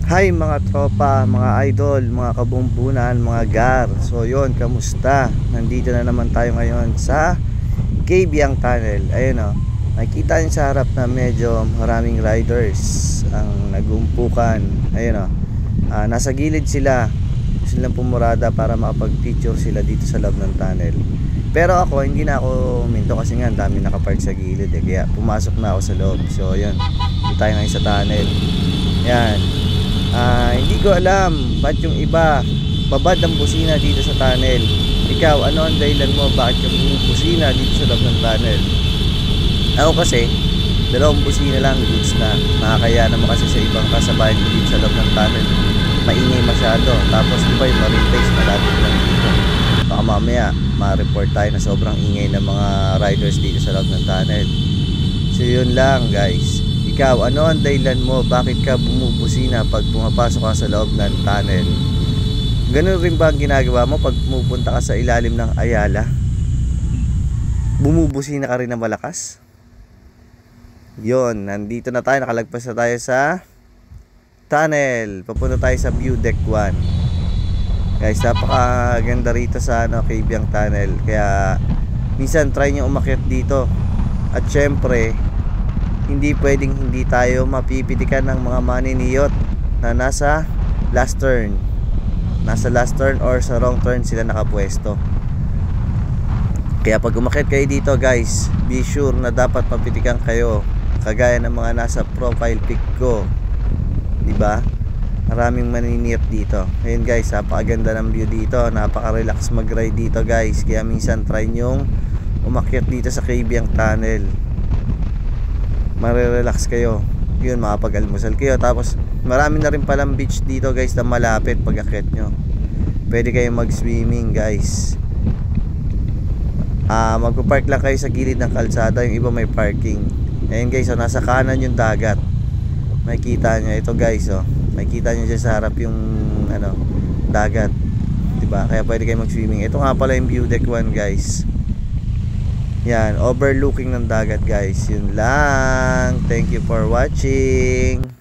Hi mga tropa, mga idol, mga kabumbunan, mga gar. So yon, kamusta? Nandito na naman tayo ngayon sa Kabyang Tunnel. Ayun o, nakikita nyo sa harap na medyo maraming riders ang nagumpukan. Ayun o, nasa gilid sila. Gusto nilang pumurada para makapag-picture sila dito sa loob ng tunnel. Pero ako, hindi na ako minto kasi nga dami nakapark sa gilid Kaya pumasok na ako sa loob. So yun, dito tayo ngayon sa tunnel. Yan. Hindi ko alam ba't yung iba babad ang busina dito sa tunnel. Ikaw, ano ang dahilan mo bakit ka bumubusina dito sa loob ng tunnel? Ako kasi, dalawang busina lang, goods na. Nakakaya naman kasi sa ibang kasabayan ko dito sa loob ng tunnel. Maingay masyado. Tapos iba yung ma-replace malapit lang dito. Baka mamaya ma-report tayo na sobrang ingay ng mga riders dito sa loob ng tunnel. So yun lang guys. Ikaw, ano ang dahilan mo? Bakit ka bumubusina pag pumapasok ka sa loob ng tunnel? Ganun rin ba ang ginagawa mo pag pumupunta ka sa ilalim ng Ayala? Bumubusina ka rin na malakas? Yon, nandito na tayo, nakalagpas na tayo sa tunnel. Papunta tayo sa view deck 1. Guys, napakaganda rito sa Kabyang Tunnel. Kaya minsan try nyo umakyat dito. At syempre, hindi pwedeng hindi tayo mapipitikan ng mga maniniyot na nasa last turn. Nasa last turn or sa wrong turn sila nakapwesto. Kaya pag umakyat kayo dito guys, be sure na dapat mapitikan kayo. Kagaya ng mga nasa profile pic ko, diba? Maraming maniniyot dito. Ayun guys, napakaganda ng view dito. Napaka-relax mag-ride dito guys. Kaya minsan try nyong umakyat dito sa Kabyang Tunnel. Marirelax kayo. Yun, makapag-almusal kayo. Tapos marami na rin palang beach dito guys na malapit pag akyat nyo. Pwede kayong mag-swimming guys. Magpo-park lang kayo sa gilid ng kalsada. Yung iba may parking. Ayun guys, so nasa kanan yung dagat. Makikita nyo ito guys, oh. Makikita nyo dyan sa harap yung dagat, diba? Kaya pwede kayo mag-swimming. Ito nga pala yung view deck 1 guys. Yan, overlooking ng dagat guys. Yun lang. Thank you for watching.